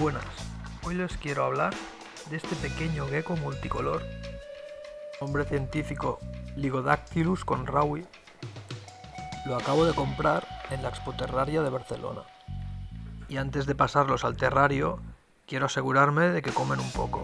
Buenas, hoy les quiero hablar de este pequeño gecko multicolor, nombre científico Ligodactylus conraui. Lo acabo de comprar en la Expoterraria de Barcelona y antes de pasarlos al terrario quiero asegurarme de que comen un poco.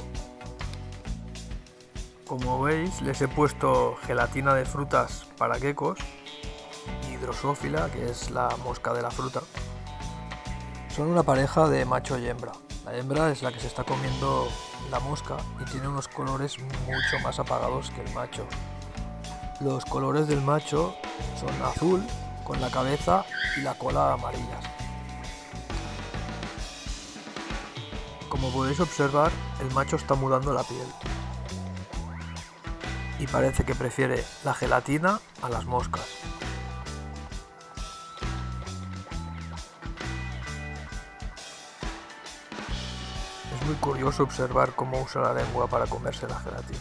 Como veis, les he puesto gelatina de frutas para geckos y Drosophila, que es la mosca de la fruta. Son una pareja de macho y hembra. La hembra es la que se está comiendo la mosca y tiene unos colores mucho más apagados que el macho. Los colores del macho son azul con la cabeza y la cola amarillas. Como podéis observar, el macho está mudando la piel y parece que prefiere la gelatina a las moscas. Es muy curioso observar cómo usa la lengua para comerse la gelatina.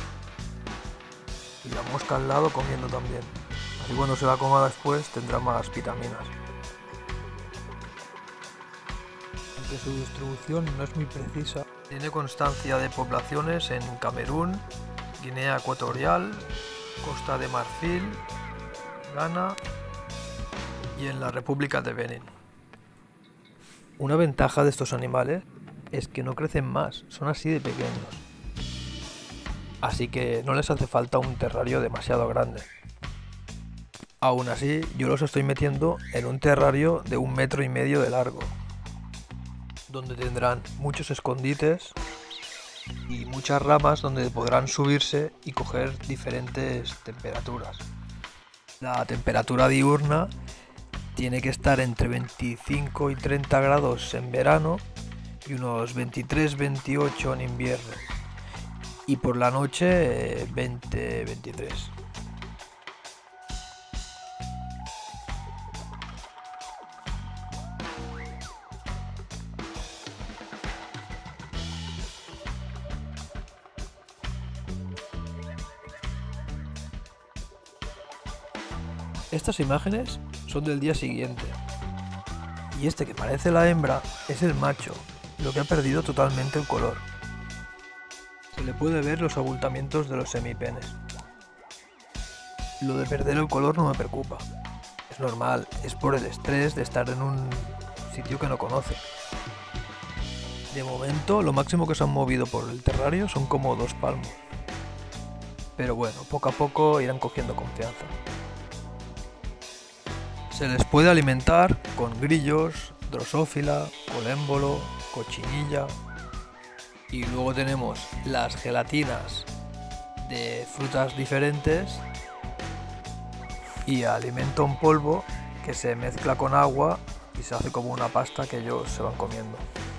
Y la mosca al lado comiendo también. Así cuando se la coma después tendrá más vitaminas. Aunque su distribución no es muy precisa, tiene constancia de poblaciones en Camerún, Guinea Ecuatorial, Costa de Marfil, Ghana y en la República de Benín. Una ventaja de estos animales es que no crecen más, son así de pequeños. Así que no les hace falta un terrario demasiado grande. Aún así, yo los estoy metiendo en un terrario de 1,5 metros de largo, donde tendrán muchos escondites y muchas ramas donde podrán subirse y coger diferentes temperaturas. La temperatura diurna tiene que estar entre 25 y 30 grados en verano y unos 23-28 en invierno, y por la noche 20-23. Estas imágenes son del día siguiente, y este que parece la hembra es el macho, lo que ha perdido totalmente el color. Se le puede ver los abultamientos de los semipenes. Lo de perder el color no me preocupa, es normal, es por el estrés de estar en un sitio que no conoce. De momento lo máximo que se han movido por el terrario son como 2 palmos, pero bueno, poco a poco irán cogiendo confianza. Se les puede alimentar con grillos, drosófila, colémbolo, cochinilla, y luego tenemos las gelatinas de frutas diferentes y alimento en polvo que se mezcla con agua y se hace como una pasta que ellos se van comiendo.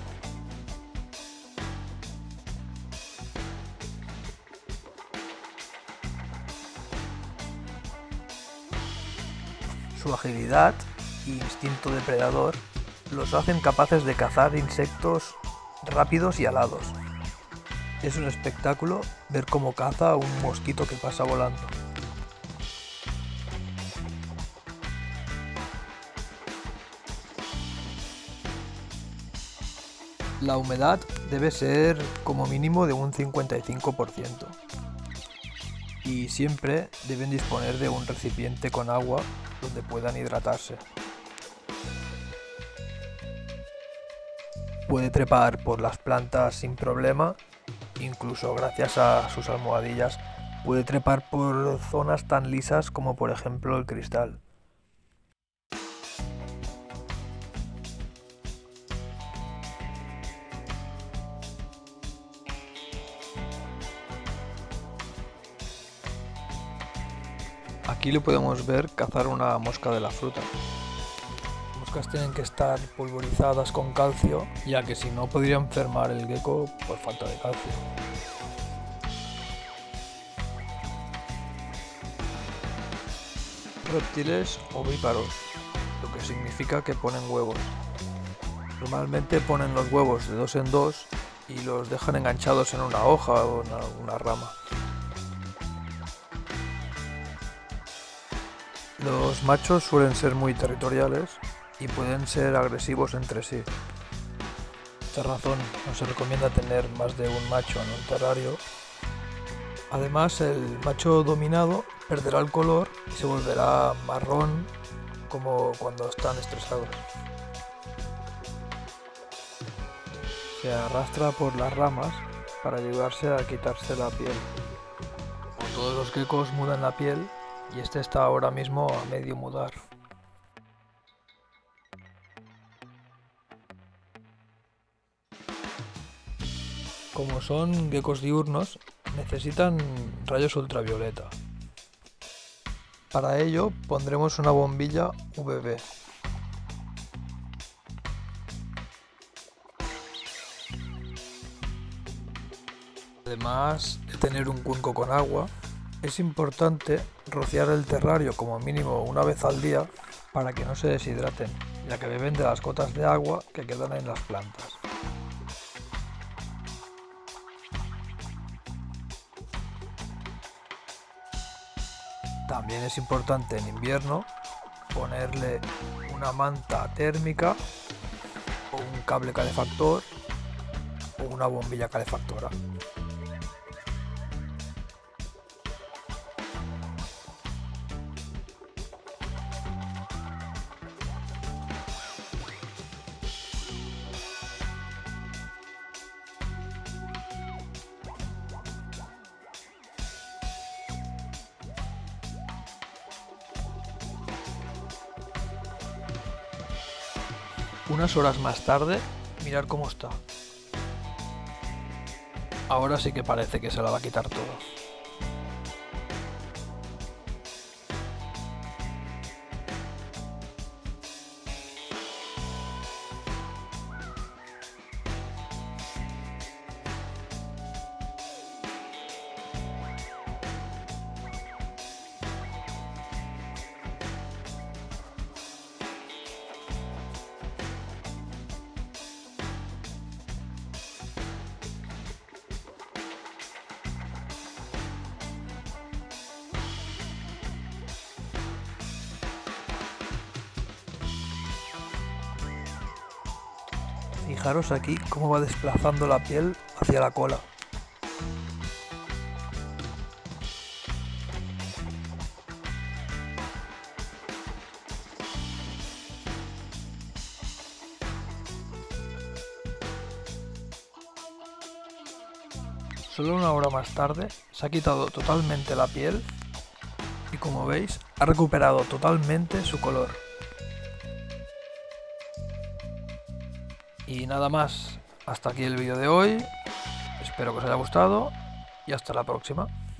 Su agilidad e instinto depredador los hacen capaces de cazar insectos rápidos y alados. Es un espectáculo ver cómo caza a un mosquito que pasa volando. La humedad debe ser como mínimo de un 55%. Y siempre deben disponer de un recipiente con agua donde puedan hidratarse. Puede trepar por las plantas sin problema, incluso gracias a sus almohadillas puede trepar por zonas tan lisas como por ejemplo el cristal. Aquí le podemos ver cazar una mosca de la fruta. Las moscas tienen que estar pulverizadas con calcio, ya que si no podría enfermar el gecko por falta de calcio. Reptiles ovíparos, lo que significa que ponen huevos. Normalmente ponen los huevos de 2 en 2 y los dejan enganchados en una hoja o en una rama. Los machos suelen ser muy territoriales y pueden ser agresivos entre sí. esta razón no se recomienda tener más de un macho en un terrario. Además, el macho dominado perderá el color y se volverá marrón, como cuando están estresados. Se arrastra por las ramas para ayudarse a quitarse la piel. Todos los geckos mudan la piel y este está ahora mismo a medio mudar. Como son geckos diurnos, necesitan rayos ultravioleta. Para ello pondremos una bombilla UVB. Además de tener un cuenco con agua, es importante rociar el terrario como mínimo una vez al día para que no se deshidraten, ya que beben de las gotas de agua que quedan en las plantas. También es importante en invierno ponerle una manta térmica o un cable calefactor o una bombilla calefactora. Unas horas más tarde, mirar cómo está. Ahora sí que parece que se la va a quitar todo. Fijaros aquí cómo va desplazando la piel hacia la cola. Solo una hora más tarde se ha quitado totalmente la piel y, como veis, ha recuperado totalmente su color. Y nada más, hasta aquí el vídeo de hoy, espero que os haya gustado y hasta la próxima.